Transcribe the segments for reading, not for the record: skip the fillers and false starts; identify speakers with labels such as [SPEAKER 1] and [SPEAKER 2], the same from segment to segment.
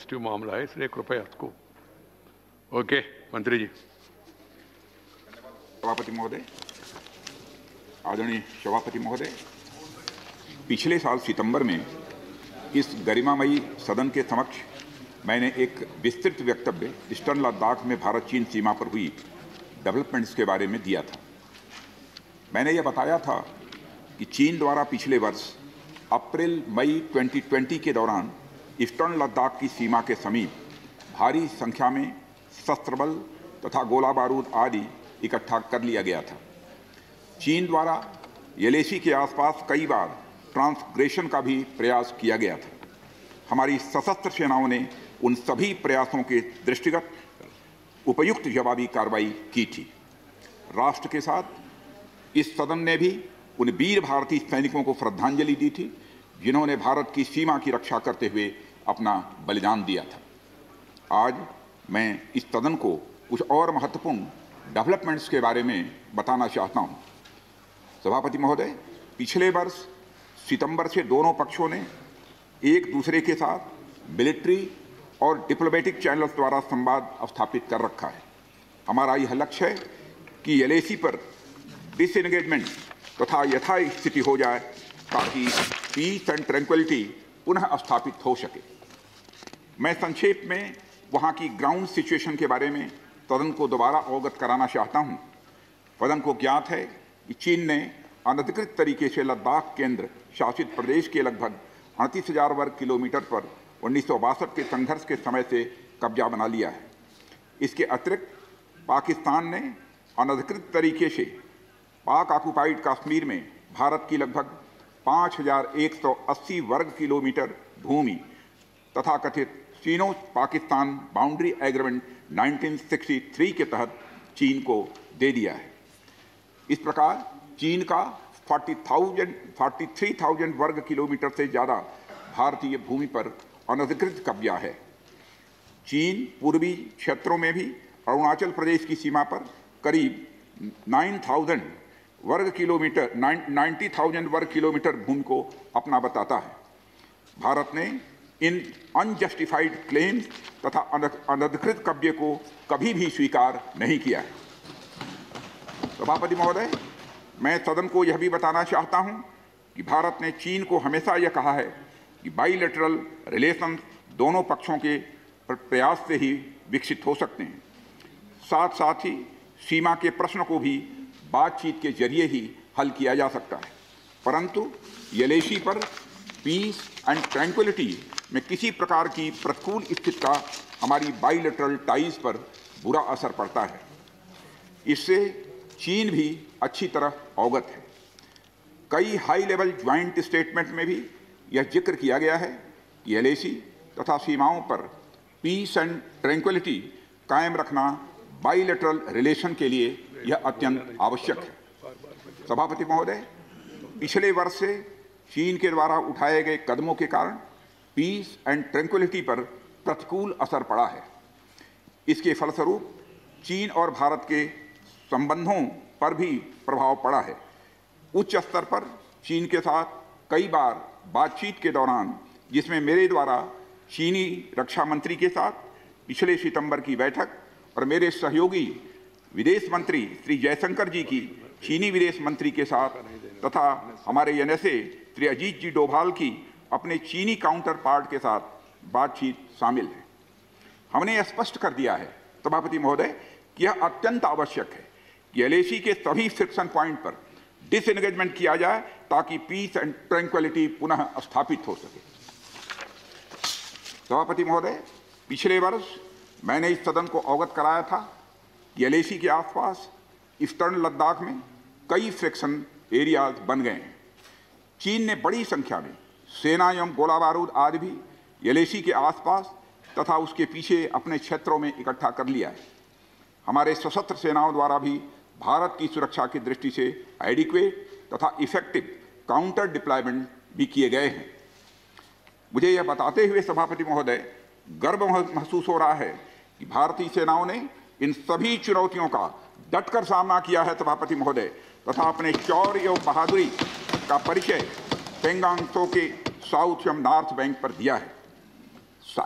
[SPEAKER 1] Sensitive मामला है, इसलिए कृपया इसको। ओके, मंत्री जी।
[SPEAKER 2] सभापति महोदय, आदरणीय सभापति महोदय, पिछले साल सितंबर में इस गरिमामयी सदन के समक्ष मैंने एक विस्तृत वक्तव्य ईस्टर्न लद्दाख में भारत चीन सीमा पर हुई डेवलपमेंट्स के बारे में दिया था। मैंने यह बताया था कि चीन द्वारा पिछले वर्ष अप्रैल मई 2020 के दौरान ईस्टर्न लद्दाख की सीमा के समीप भारी संख्या में शस्त्र बल तथा गोला बारूद आदि इकट्ठा कर लिया गया था। चीन द्वारा येलेसी के आसपास कई बार ट्रांसग्रेशन का भी प्रयास किया गया था। हमारी सशस्त्र सेनाओं ने उन सभी प्रयासों के दृष्टिगत उपयुक्त जवाबी कार्रवाई की थी। राष्ट्र के साथ इस सदन ने भी उन वीर भारतीय सैनिकों को श्रद्धांजलि दी थी जिन्होंने भारत की सीमा की रक्षा करते हुए अपना बलिदान दिया था। आज मैं इस सदन को कुछ और महत्वपूर्ण डेवलपमेंट्स के बारे में बताना चाहता हूं। सभापति महोदय, पिछले वर्ष सितंबर से दोनों पक्षों ने एक दूसरे के साथ मिलिट्री और डिप्लोमेटिक चैनल्स द्वारा संवाद स्थापित कर रखा है। हमारा यह लक्ष्य है कि येलेसी पर डिसएंगेजमेंट तथा यथास्थिति हो जाए ताकि पीस एंड ट्रैंक्विलिटी पुनः स्थापित हो सके। मैं संक्षेप में वहां की ग्राउंड सिचुएशन के बारे में सदन को दोबारा अवगत कराना चाहता हूं। सदन को ज्ञात है कि चीन ने अनधिकृत तरीके से लद्दाख केंद्र शासित प्रदेश के लगभग 38,000 वर्ग किलोमीटर पर 1962 के संघर्ष के समय से कब्जा बना लिया है। इसके अतिरिक्त पाकिस्तान ने अनधिकृत तरीके से पाक ऑक्युपाइड कश्मीर में भारत की लगभग 5,180 वर्ग किलोमीटर भूमि तथा कथित चीनो पाकिस्तान बाउंड्री एग्रीमेंट 1963 के तहत चीन को दे दिया है। इस प्रकार चीन का 43,000 वर्ग किलोमीटर से ज़्यादा भारतीय भूमि पर अनधिकृत कब्जा है। चीन पूर्वी क्षेत्रों में भी अरुणाचल प्रदेश की सीमा पर करीब 90,000 वर्ग किलोमीटर भूमि को अपना बताता है। भारत ने इन अनजस्टिफाइड क्लेम्स तथा अनधिकृत कब्जे को कभी भी स्वीकार नहीं किया है। सभापति महोदय, मैं सदन को यह भी बताना चाहता हूं कि भारत ने चीन को हमेशा यह कहा है कि बाइलेटरल रिलेशन दोनों पक्षों के प्रयास से ही विकसित हो सकते हैं। साथ साथ ही सीमा के प्रश्न को भी बातचीत के जरिए ही हल किया जा सकता है, परंतु येलेसी पर पीस एंड ट्रैंक्विलिटी में किसी प्रकार की प्रतिकूल स्थिति का हमारी बाइलेटरल टाइज पर बुरा असर पड़ता है। इससे चीन भी अच्छी तरह अवगत है। कई हाई लेवल ज्वाइंट स्टेटमेंट में भी यह जिक्र किया गया है कि येलेसी तथा सीमाओं पर पीस एंड ट्रैंक्विलिटी कायम रखना बाइलेटरल रिलेशन के लिए यह अत्यंत आवश्यक है। सभापति महोदय, पिछले वर्ष से चीन के द्वारा उठाए गए कदमों के कारण पीस एंड ट्रैंक्विलिटी पर प्रतिकूल असर पड़ा है। इसके फलस्वरूप चीन और भारत के संबंधों पर भी प्रभाव पड़ा है। उच्च स्तर पर चीन के साथ कई बार बातचीत के दौरान, जिसमें मेरे द्वारा चीनी रक्षा मंत्री के साथ पिछले सितंबर की बैठक और मेरे सहयोगी विदेश मंत्री श्री जयशंकर जी की चीनी विदेश मंत्री के साथ तथा हमारे एनएसए श्री अजीत जी डोभाल की अपने चीनी काउंटर पार्ट के साथ बातचीत शामिल है। हमने यह स्पष्ट कर दिया है सभापति महोदय कि यह अत्यंत आवश्यक है कि येलेसी के सभी फ्रिक्शन पॉइंट पर डिसएंगेजमेंट किया जाए ताकि पीस एंड ट्रैंक्विलिटी पुनः स्थापित हो सके। सभापति महोदय, पिछले वर्ष मैंने इस सदन को अवगत कराया था कि येलेसी के आसपास ईस्टर्न लद्दाख में कई फ्रिक्शन एरियाज बन गए हैं। चीन ने बड़ी संख्या में सेना एवं गोला बारूद आदि भी येलेसी के आसपास तथा उसके पीछे अपने क्षेत्रों में इकट्ठा कर लिया है। हमारे सशस्त्र सेनाओं द्वारा भी भारत की सुरक्षा की दृष्टि से एडिक्वेट तथा इफेक्टिव काउंटर डिप्लॉयमेंट भी किए गए हैं। मुझे यह बताते हुए सभापति महोदय गर्व महसूस हो रहा है कि भारतीय सेनाओं ने इन सभी चुनौतियों का डटकर सामना किया है सभापति महोदय, तथा अपने शौर्य एवं बहादुरी का परिचय पेंगांग त्सो के साउथ एवं नॉर्थ बैंक पर दिया है।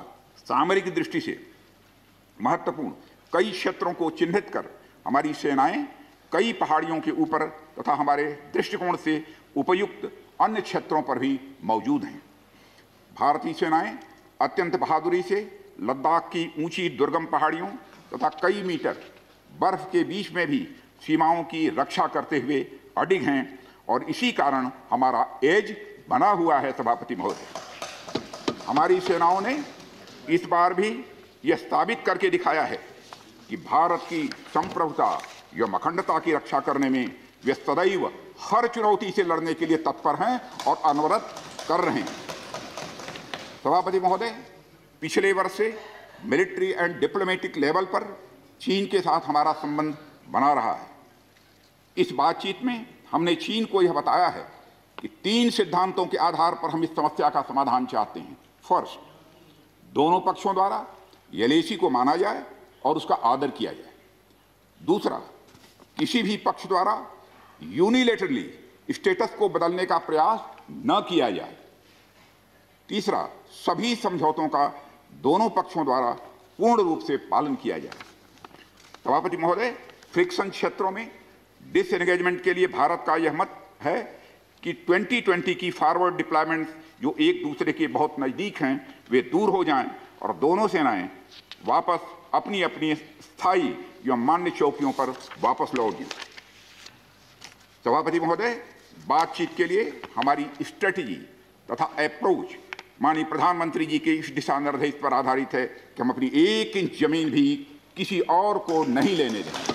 [SPEAKER 2] सामरिक दृष्टि से महत्वपूर्ण कई क्षेत्रों को चिन्हित कर हमारी सेनाएं कई पहाड़ियों के ऊपर तथा हमारे दृष्टिकोण से उपयुक्त अन्य क्षेत्रों पर भी मौजूद हैं। भारतीय सेनाएं अत्यंत बहादुरी से लद्दाख की ऊंची दुर्गम पहाड़ियों तथा कई मीटर बर्फ के बीच में भी सीमाओं की रक्षा करते हुए अडिग हैं और इसी कारण हमारा एज बना हुआ है। सभापति महोदय, हमारी सेनाओं ने इस बार भी यह साबित करके दिखाया है कि भारत की संप्रभुता एवं अखंडता की रक्षा करने में वे सदैव हर चुनौती से लड़ने के लिए तत्पर हैं और अनवरत कर रहे हैं। सभापति महोदय, पिछले वर्ष से मिलिट्री एंड डिप्लोमेटिक लेवल पर चीन के साथ हमारा संबंध बना रहा है। इस बातचीत में हमने चीन को यह बताया है कि 3 सिद्धांतों के आधार पर हम इस समस्या का समाधान चाहते हैं। फर्स्ट, दोनों पक्षों द्वारा एलएसी को माना जाए और उसका आदर किया जाए। दूसरा, किसी भी पक्ष द्वारा यूनिलेटरली स्टेटस को बदलने का प्रयास न किया जाए। तीसरा, सभी समझौतों का दोनों पक्षों द्वारा पूर्ण रूप से पालन किया जाए। सभापति महोदय, फ्रिक्शन क्षेत्रों में डिसएंगेजमेंट के लिए भारत का यह मत है कि 2020 की फॉरवर्ड डिप्लॉयमेंट जो एक दूसरे के बहुत नज़दीक हैं वे दूर हो जाएं और दोनों सेनाएं वापस अपनी अपनी स्थायी या मान्य चौकियों पर वापस लौट जाएं। सभापति महोदय, बातचीत के लिए हमारी स्ट्रेटजी तथा अप्रोच माननीय प्रधानमंत्री जी के इस दिशा निर्देश पर आधारित है कि हम अपनी 1 इंच जमीन भी किसी और को नहीं लेने देंगे।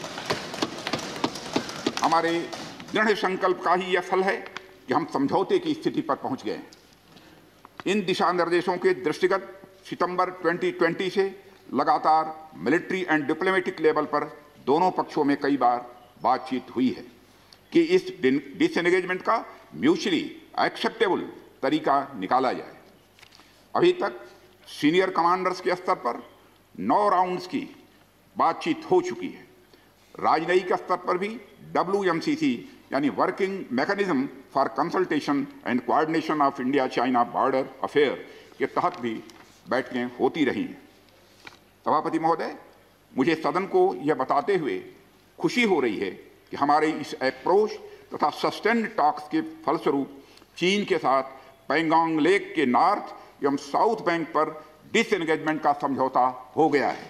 [SPEAKER 2] हमारे दृढ़ संकल्प का ही यह फल है कि हम समझौते की स्थिति पर पहुंच गए। इन दिशा निर्देशों के दृष्टिगत सितंबर 2020 से लगातार मिलिट्री एंड डिप्लोमेटिक लेवल पर दोनों पक्षों में कई बार बातचीत हुई है कि इस डिसएंगेजमेंट का म्यूचुअली एक्सेप्टेबल तरीका निकाला जाए। अभी तक सीनियर कमांडर्स के स्तर पर 9 राउंड्स की बातचीत हो चुकी है। राजनयिक स्तर पर भी WMCC यानी working mechanism for consultation and coordination of India China border affair के तहत भी बैठकें होती रही हैं। सभापति महोदय, मुझे सदन को यह बताते हुए खुशी हो रही है कि हमारे इस अप्रोच तथा सस्टेन्ड टॉक्स के फलस्वरूप चीन के साथ पैंगोंग लेक के नॉर्थ एवं साउथ बैंक पर डिसएंगेजमेंट का समझौता हो गया है।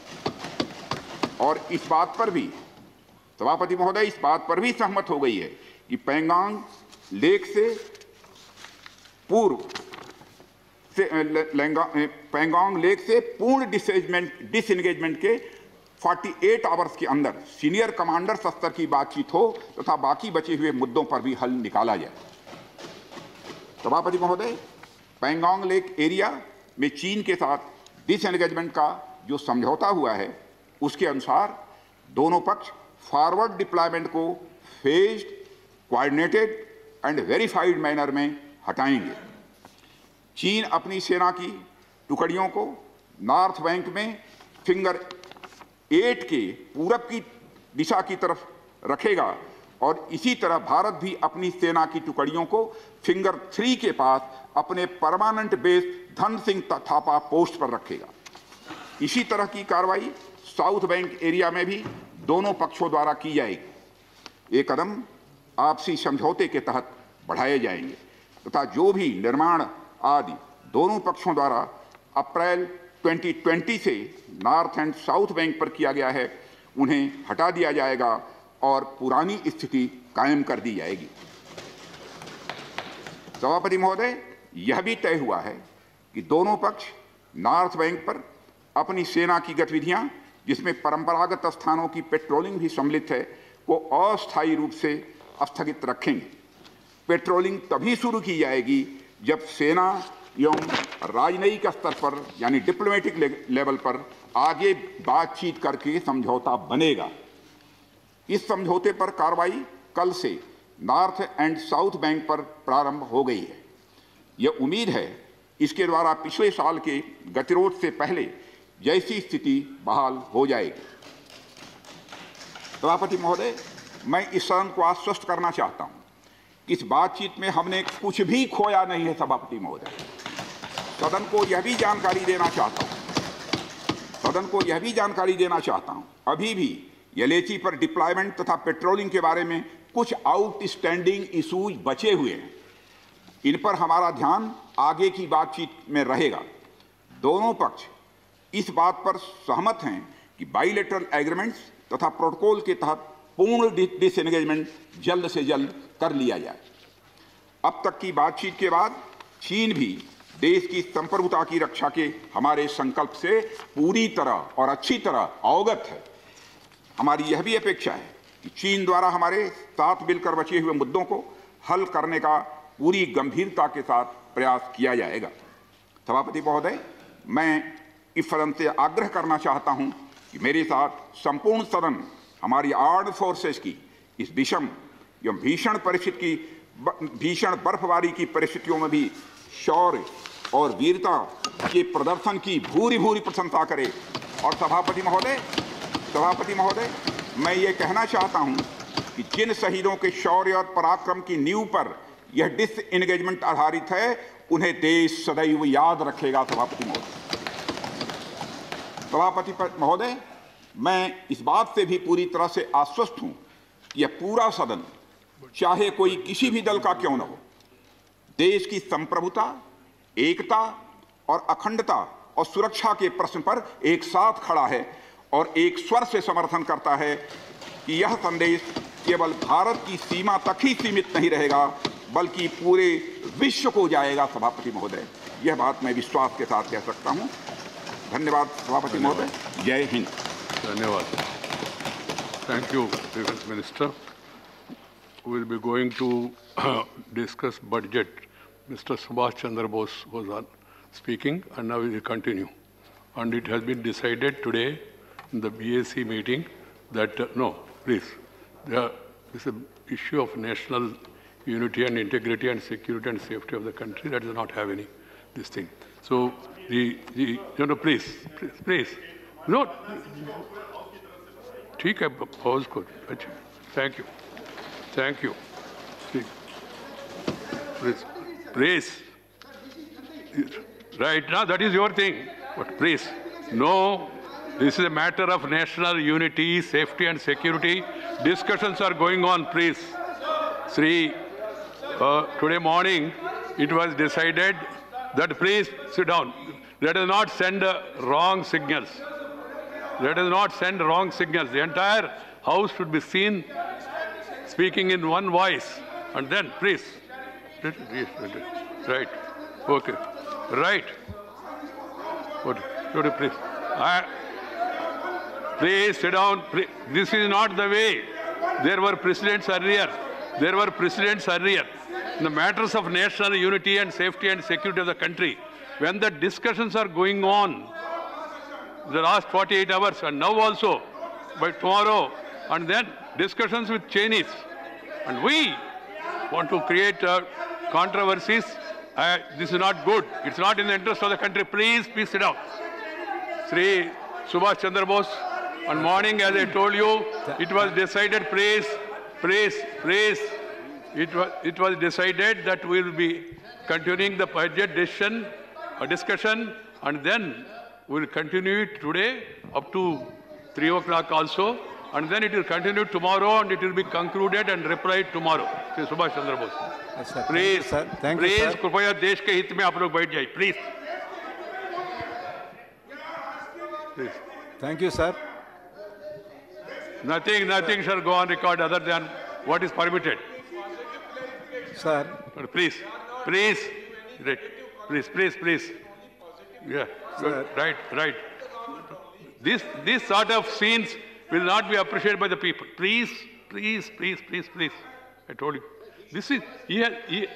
[SPEAKER 2] और इस बात पर भी सभापति महोदय इस बात पर भी सहमत हो गई है कि पैंगोंग लेक से पूर्व से पैंगोंग लेक से पूर्ण डिसएंगेजमेंट के 48 आवर्स के अंदर सीनियर कमांडर स्तर की बातचीत हो तथा बाकी बचे हुए मुद्दों पर भी हल निकाला जाए। सभापति महोदय, पैंगोंग लेक एरिया में चीन के साथ डिसएंगेजमेंट का जो समझौता हुआ है उसके अनुसार दोनों पक्ष फॉरवर्ड डिप्लॉयमेंट को phased, coordinated and verified manner में हटाएंगे। चीन अपनी सेना की टुकड़ियों को नॉर्थ बैंक में फिंगर 8 के पूरब की दिशा की तरफ रखेगा और इसी तरह भारत भी अपनी सेना की टुकड़ियों को फिंगर 3 के पास अपने permanent base Dhan Singh Thapa post पर रखेगा। इसी तरह की कार्रवाई साउथ बैंक एरिया में भी दोनों पक्षों द्वारा की जाएगी। ये कदम आपसी समझौते के तहत बढ़ाए जाएंगे तथा जो भी निर्माण आदि दोनों पक्षों द्वारा अप्रैल 2020 से नॉर्थ एंड साउथ बैंक पर किया गया है उन्हें हटा दिया जाएगा और पुरानी स्थिति कायम कर दी जाएगी। सभापति महोदय, यह भी तय हुआ है कि दोनों पक्ष नॉर्थ बैंक पर अपनी सेना की गतिविधियां जिसमें परंपरागत स्थानों की पेट्रोलिंग भी सम्मिलित है को अस्थायी रूप से स्थगित रखेंगे। पेट्रोलिंग तभी शुरू की जाएगी जब सेना एवं राजनयिक स्तर पर यानी डिप्लोमेटिक लेवल पर आगे बातचीत करके समझौता बनेगा। इस समझौते पर कार्रवाई कल से नॉर्थ एंड साउथ बैंक पर प्रारंभ हो गई है। यह उम्मीद है इसके द्वारा पिछले साल के गतिरोध से पहले जैसी स्थिति बहाल हो जाएगी। सभापति महोदय, मैं इस सदन को आश्वस्त करना चाहता हूं कि इस बातचीत में हमने कुछ भी खोया नहीं है। सभापति महोदय, सदन को यह भी जानकारी देना चाहता हूं सदन को यह भी जानकारी देना चाहता हूं, अभी भी यलेची पर डिप्लॉयमेंट तथा पेट्रोलिंग के बारे में कुछ आउटस्टैंडिंग इशूज बचे हुए हैं। इन पर हमारा ध्यान आगे की बातचीत में रहेगा। दोनों पक्ष इस बात पर सहमत हैं कि बाइलेटरल एग्रीमेंट्स तथा प्रोटोकॉल के तहत पूर्ण डिसएंगेजमेंट जल्द से जल्द कर लिया जाए। अब तक की बातचीत के बाद चीन भी देश की संप्रभुता की रक्षा के हमारे संकल्प से पूरी तरह और अच्छी तरह अवगत है। हमारी यह भी अपेक्षा है कि चीन द्वारा हमारे साथ मिलकर बचे हुए मुद्दों को हल करने का पूरी गंभीरता के साथ प्रयास किया जाएगा। सभापति महोदय, मैं इस सदन से आग्रह करना चाहता हूं कि मेरे साथ संपूर्ण सदन हमारी आर्म्ड फोर्सेस की इस विषम एवं भीषण बर्फबारी की परिस्थितियों में भी शौर्य और वीरता के प्रदर्शन की भूरी भूरी प्रशंसा करे। और सभापति महोदय, मैं ये कहना चाहता हूं कि जिन शहीदों के शौर्य और पराक्रम की नींव पर यह डिसएंगेजमेंट आधारित है, उन्हें देश सदैव याद रखेगा। सभापति महोदय, मैं इस बात से भी पूरी तरह से आश्वस्त हूं कि यह पूरा सदन, चाहे कोई किसी भी दल का क्यों न हो, देश की संप्रभुता, एकता और अखंडता और सुरक्षा के प्रश्न पर एक साथ खड़ा है और एक स्वर से समर्थन करता है कि यह संदेश केवल भारत की सीमा तक ही सीमित नहीं रहेगा, बल्कि पूरे विश्व को जाएगा। सभापति महोदय, यह बात मैं विश्वास के साथ कह सकता हूं। धन्यवाद सभापति महोदय। जय हिंद।
[SPEAKER 1] धन्यवाद। Thank you, Defense Minister. We will be going to discuss budget. Mr. Subhash Chandra Bose was on speaking, and now we will continue. And it has been decided today in the BAC meeting that, no, please, this is an issue of national unity and integrity and security and safety of the country that does not have any this thing. So, please, no. ठीक है, pause को, अच्छा, thank you. Please. Right now, that is your thing. But please, no, this is a matter of national unity, safety and security. Discussions are going on, please. Sri, today morning, it was decided that please sit down. Let us not send wrong signals. The entire house should be seen speaking in one voice. And then, please. Right. Okay. Right. Please. Please sit down. This is not the way. There were precedents earlier. In the matters of national unity and safety and security of the country, when the discussions are going on, the last 48 hours, and now also, by tomorrow, and then discussions with Chinese, and we want to create controversies. This is not good. It's not in the interest of the country. Please sit down. Sri Subhash Chandra Bose, on morning, as I told you, it was decided, please. It was decided that we will be continuing the budget discussion, and then we will continue it today up to 3 o'clock also, and then it will continue tomorrow, and it will be concluded and replied tomorrow. Sri Subhash Chandra Bose. Please, please, कृपया देश के हित में आप लोग बैठ जाइए, please.
[SPEAKER 3] Thank you, sir.
[SPEAKER 1] Nothing shall go on record other than what is permitted.
[SPEAKER 3] Sir.
[SPEAKER 1] Please. Yeah,
[SPEAKER 3] sir.
[SPEAKER 1] Right. This sort of scenes will not be appreciated by the people. Please. I told you. This is, yeah.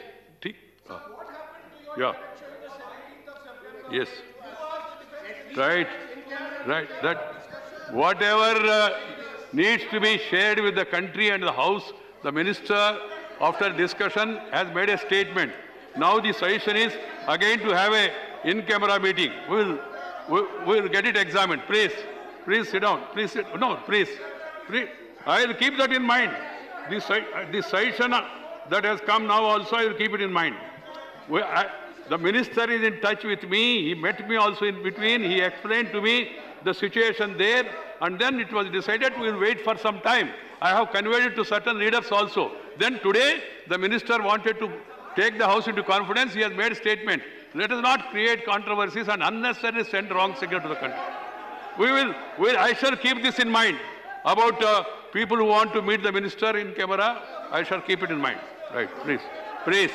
[SPEAKER 1] Yes. Right. That whatever needs to be shared with the country and the House, the Minister, after discussion, has made a statement. Now the suggestion is again to have a in-camera meeting. We'll get it examined. Please sit down. Please. I will keep that in mind. This suggestion that has come now also, I will keep it in mind. The Minister is in touch with me. He met me also in between. He explained to me the situation there, and then it was decided we will wait for some time. I have conveyed it to certain leaders also. Then today, the minister wanted to take the House into confidence. He has made a statement. Let us not create controversies and unnecessarily send wrong signal to the country. I shall keep this in mind about people who want to meet the minister in camera. I shall keep it in mind. Right, please. Please.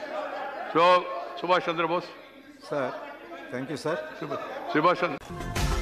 [SPEAKER 1] So, Subhash Chandra Bose.
[SPEAKER 3] Sir, thank you, sir.
[SPEAKER 1] Subhash Chandra.